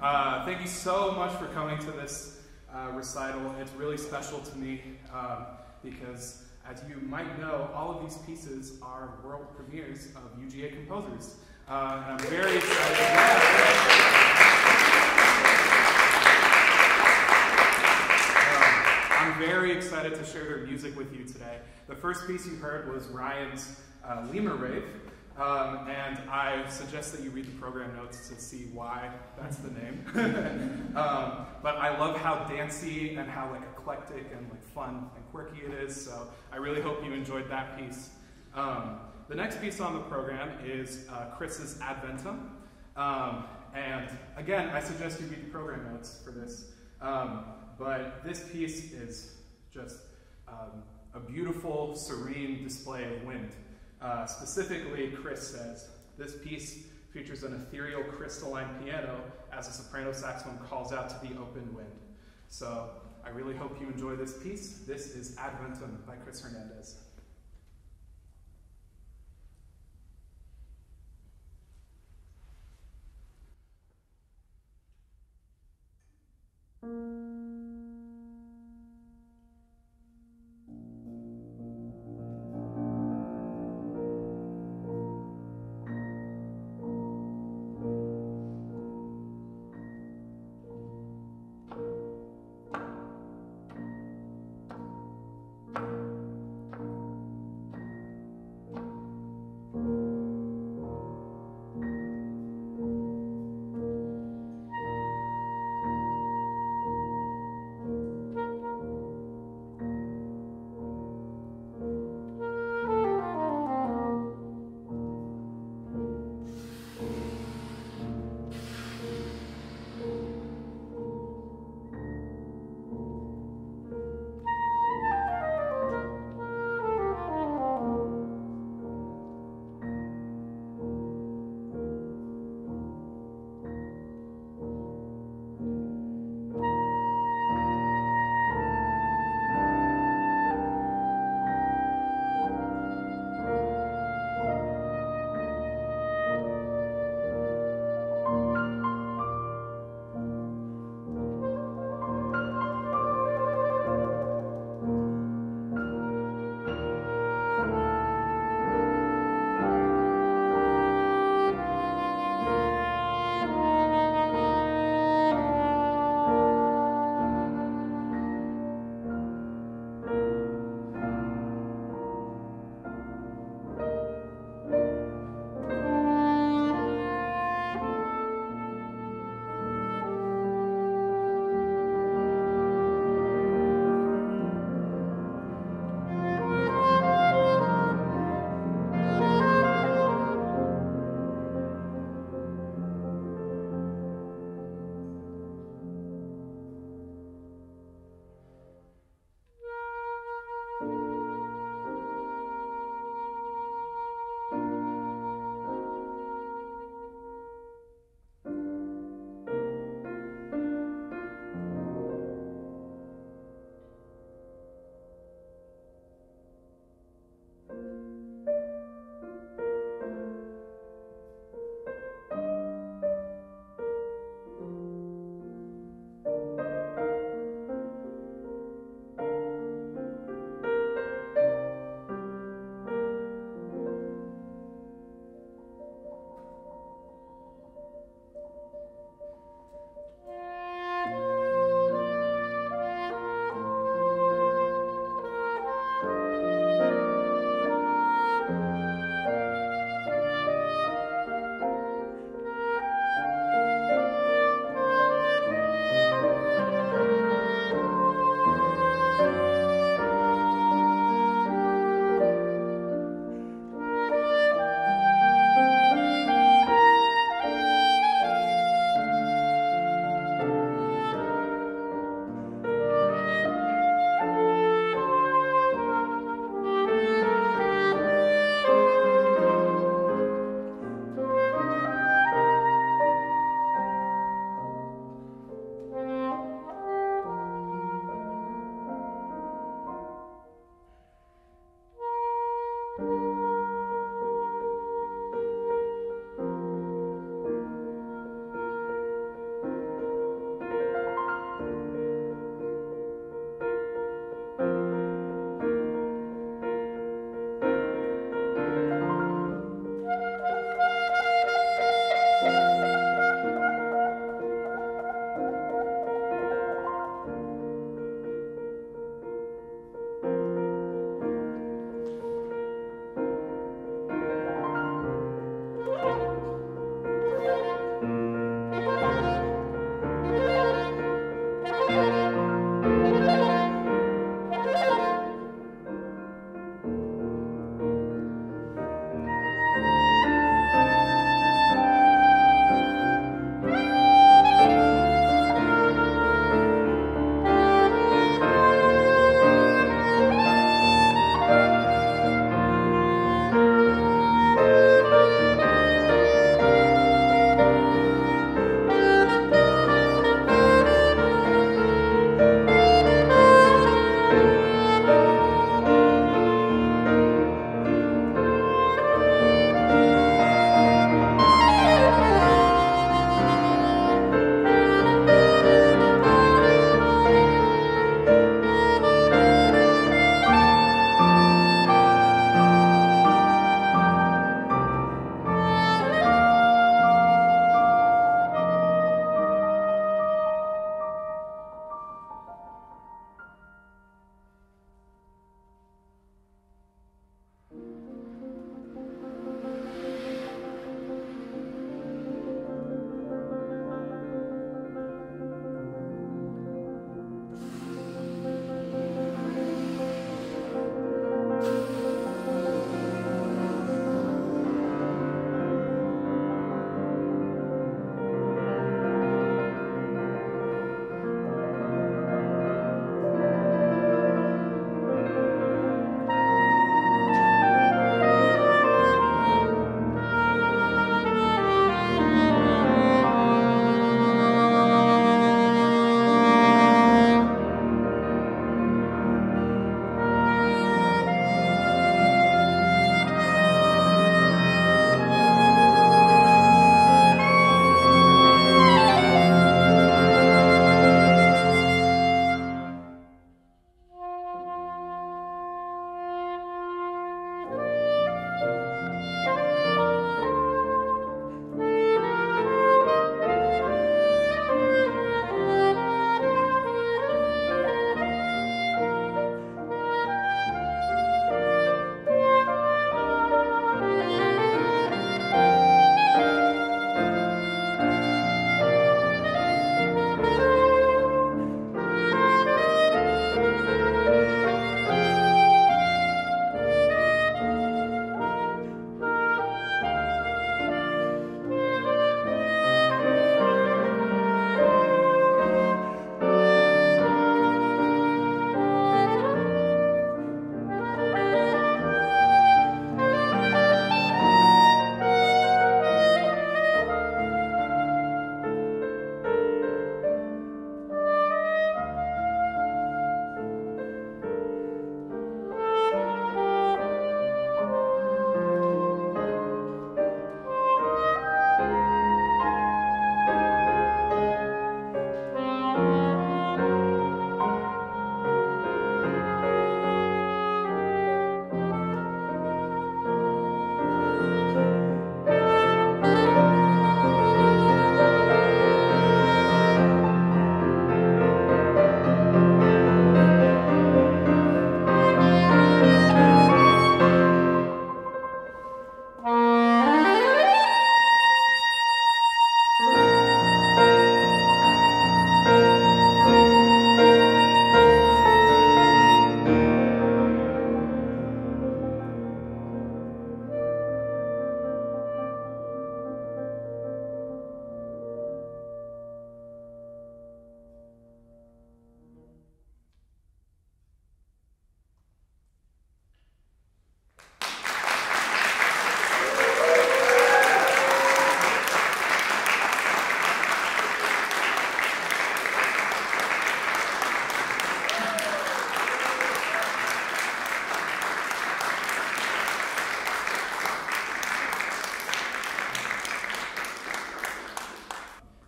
Thank you so much for coming to this recital. It's really special to me because, as you might know, all of these pieces are world premieres of UGA composers. And I'm very excited. I'm very excited to share their music with you today. The first piece you heard was Ryan's Lemur Rave. And I suggest that you read the program notes to see why that's the name. But I love how dancey and how eclectic and fun and quirky it is, so I really hope you enjoyed that piece. The next piece on the program is Chris's Ad Ventum. And again, I suggest you read the program notes for this. But this piece is just a beautiful, serene display of wind. Specifically, Chris says, this piece features an ethereal crystalline piano as a soprano saxophone calls out to the open wind. So I really hope you enjoy this piece. This is Ad Ventum by Chris Hernandez.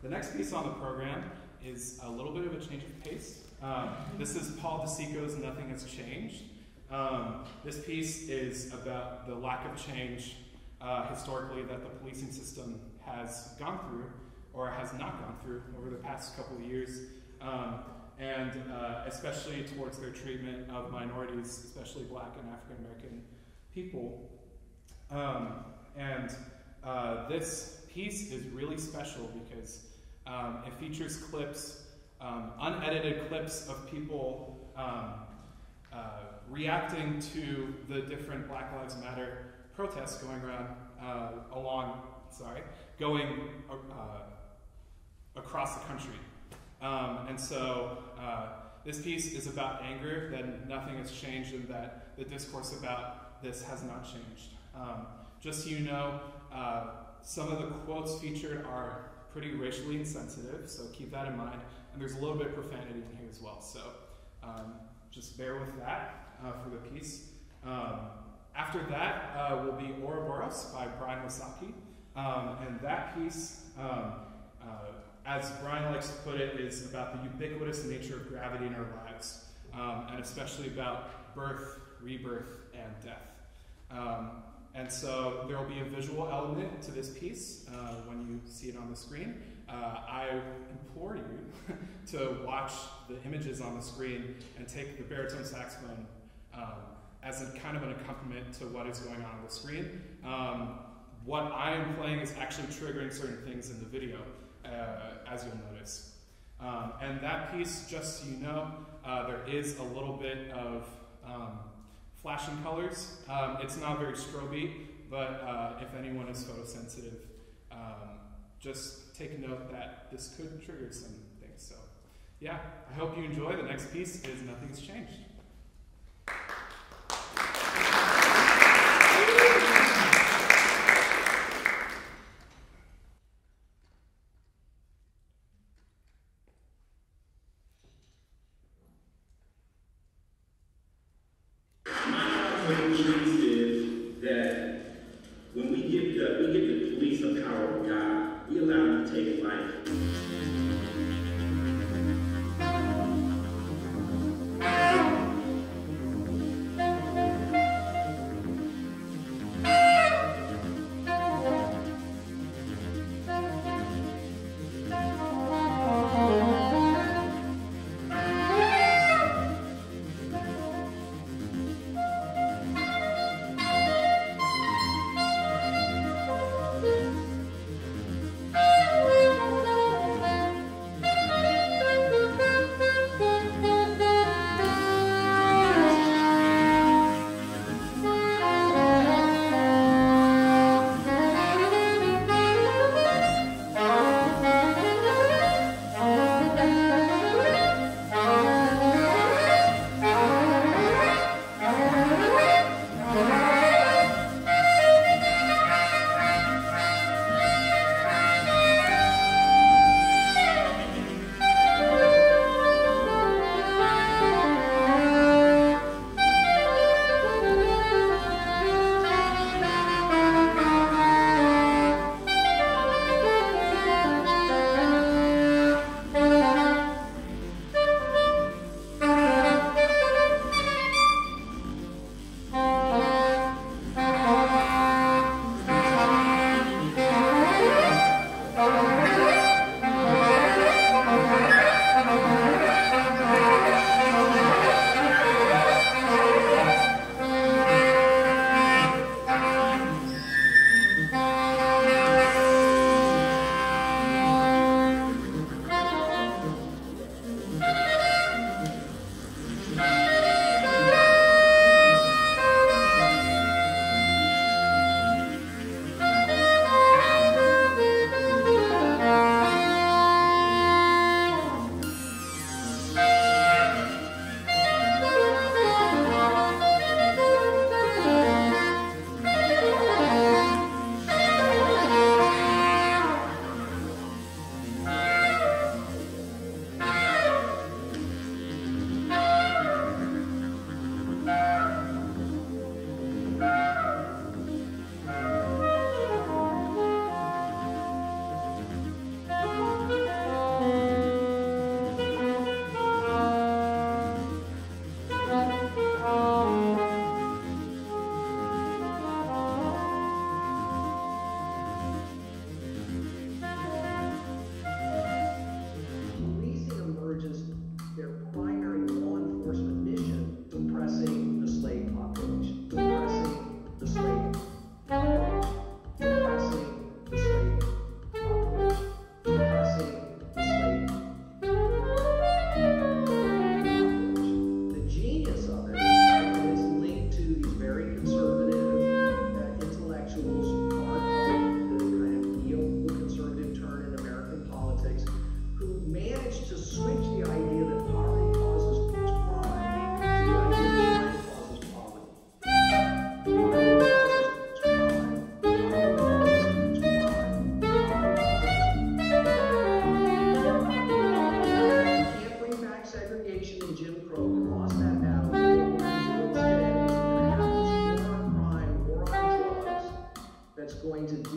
The next piece on the program is a little bit of a change of pace. This is Paul DiCicco's Nothing Has Changed. This piece is about the lack of change historically that the policing system has gone through or has not gone through over the past couple of years, and especially towards their treatment of minorities, especially Black and African American people. This piece is really special because it features clips, unedited clips of people reacting to the different Black Lives Matter protests going around, across the country. This piece is about anger, that nothing has changed, and that the discourse about this has not changed. Just so you know, some of the quotes featured are pretty racially insensitive, so keep that in mind. And there's a little bit of profanity in here as well, so just bear with that for the piece. After that will be Oroboros by Bryan Wysocki, and that piece, as Bryan likes to put it, is about the ubiquitous nature of gravity in our lives, and especially about birth, rebirth, and death. And so there will be a visual element to this piece when you see it on the screen. I implore you to watch the images on the screen and take the baritone saxophone as a kind of an accompaniment to what is going on the screen. What I am playing is actually triggering certain things in the video, as you'll notice. And that piece, just so you know, there is a little bit of flashing colors. It's not very strobe-y, but if anyone is photosensitive, just take note that this could trigger some things. So yeah, I hope you enjoy. The next piece is Nothing's Changed.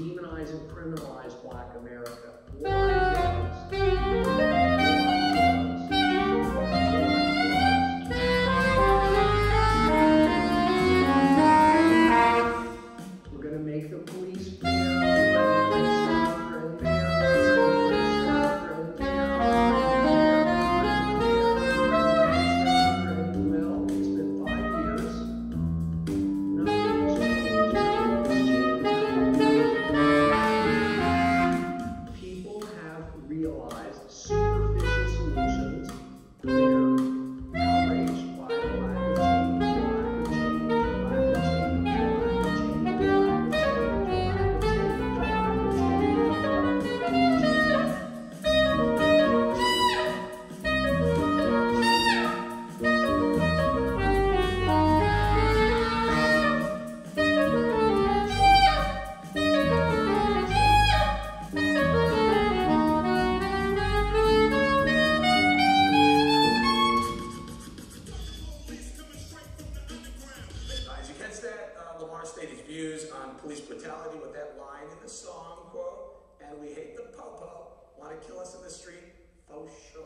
demonize and criminalize Black America. War on drugs. We're going to make the police fair. Well, it's been 5 years. Nothing has changed. People have realized superficial solutions. They're outraged by the lack of change, the lack of change, the lack of change, the lack of change, the lack of change, the lack of change, the lack of change, the lack of change. As you catch that, Lemar stated his views on police brutality with that line in the song, quote, and we hate the po-po, want to kill us in the street, faux show.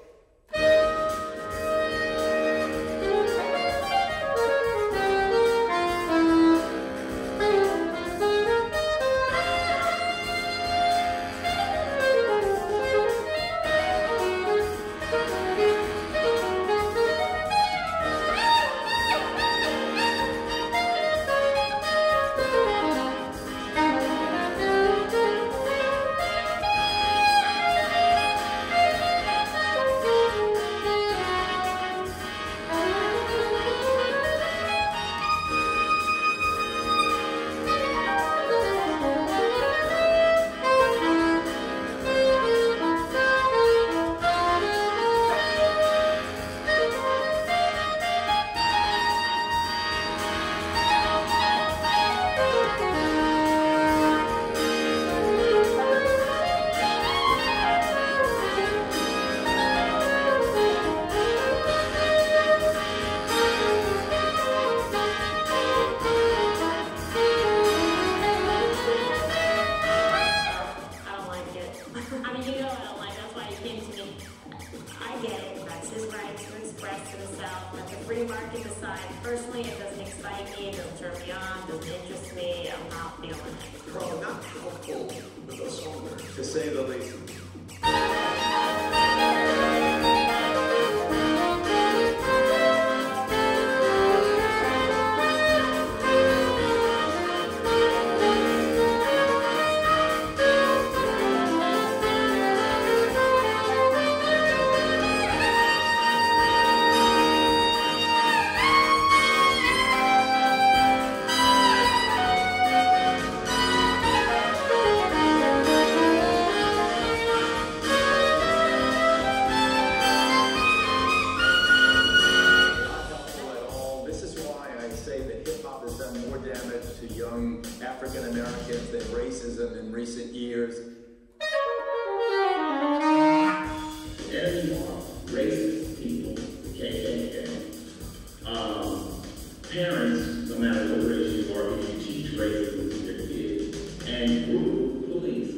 To say the least. African Americans than racism in recent years. There you are, racist people, the KKK. Parents, no matter what race you are, if you teach racism to your kids, and brutal police.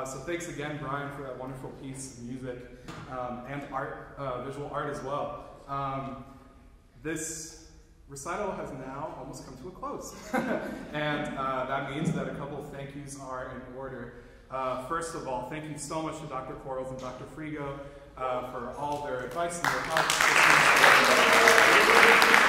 So thanks again, Bryan, for that wonderful piece of music and art, visual art as well. This recital has now almost come to a close. And that means that a couple of thank yous are in order. First of all, thank you so much to Dr. Quarles and Dr. Frigo for all their advice and their help.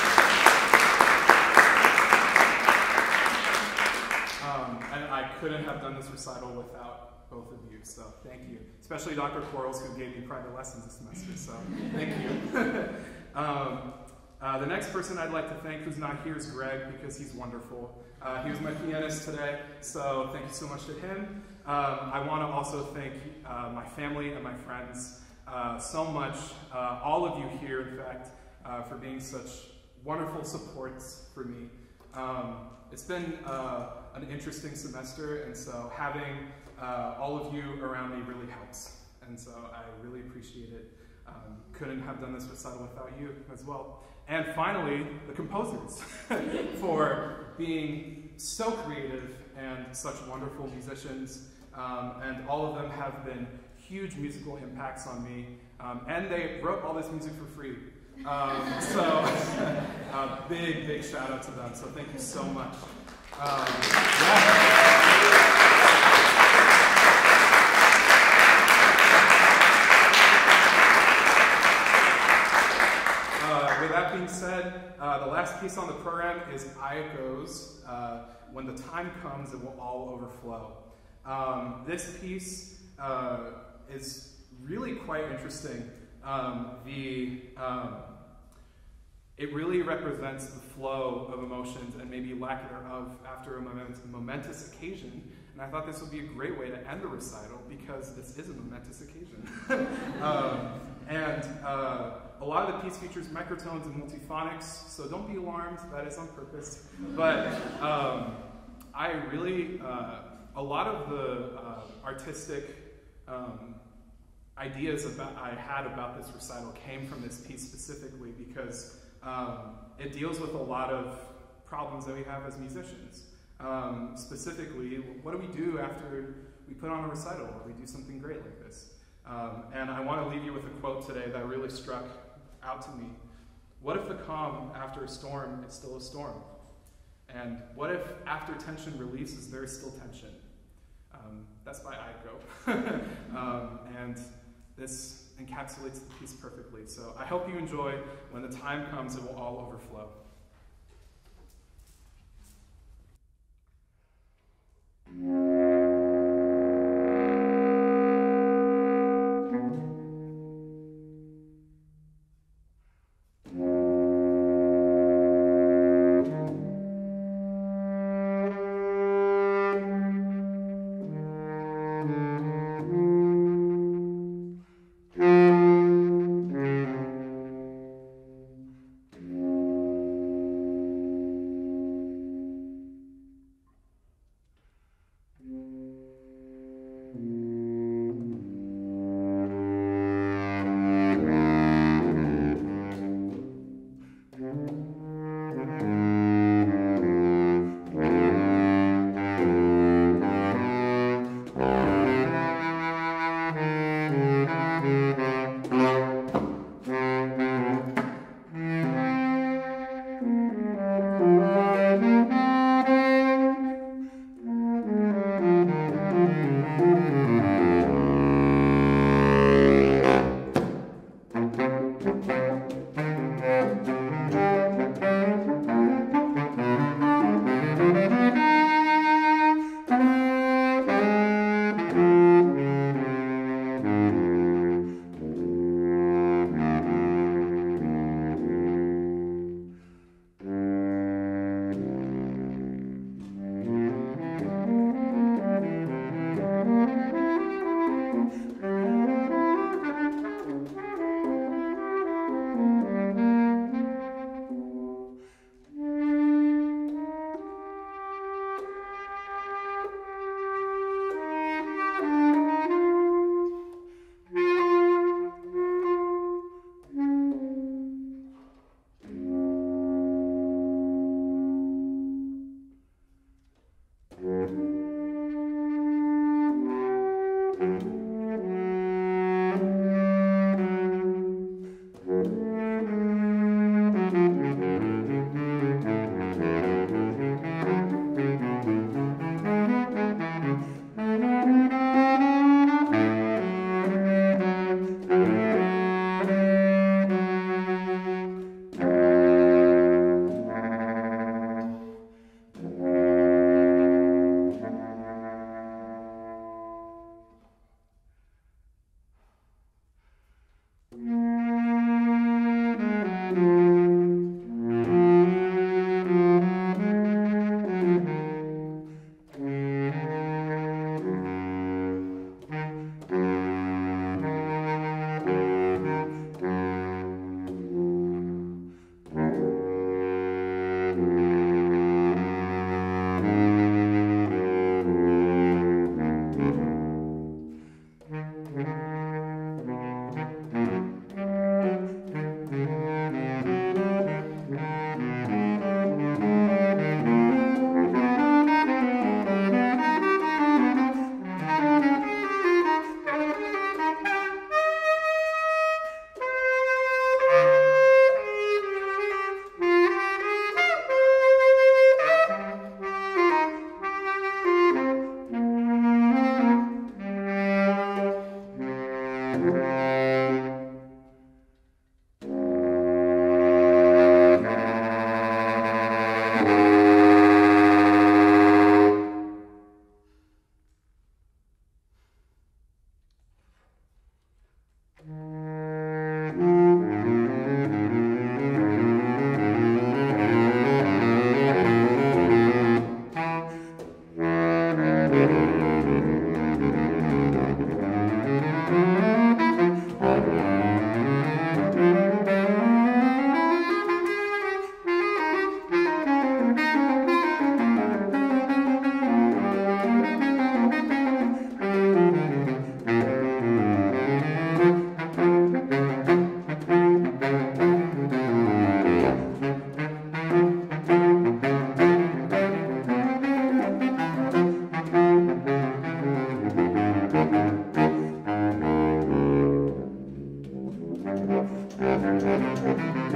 And I couldn't have done this recital without both of you, so thank you. Especially Dr. Quarles, who gave me private lessons this semester, so thank you. The next person I'd like to thank who's not here is Greg, because he's wonderful. He was my pianist today, so thank you so much to him. I want to also thank my family and my friends so much, all of you here, in fact, for being such wonderful supports for me. It's been an interesting semester, and so having all of you around me really helps, and so I really appreciate it. Couldn't have done this recital without you as well. And finally, the composers for being so creative and such wonderful musicians, and all of them have been huge musical impacts on me, and they wrote all this music for free. Big, big shout out to them, so thank you so much. With that being said, the last piece on the program is Ayako's When the Time Comes, It Will All Overflow. This piece is really quite interesting. It really represents the flow of emotions and maybe lack thereof after a momentous occasion. And I thought this would be a great way to end the recital, because this is a momentous occasion. A lot of the piece features microtones and multiphonics, so don't be alarmed, that is on purpose. But I really, a lot of the artistic ideas I had about this recital came from this piece specifically, because it deals with a lot of problems that we have as musicians. Specifically, what do we do after we put on a recital or we do something great like this? And I want to leave you with a quote today that really struck out to me. What if the calm after a storm is still a storm? And what if after tension releases, there is still tension? That's by Ayako. And this encapsulates the piece perfectly. So I hope you enjoy When the Time Comes, It Will All Overflow.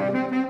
Thank you.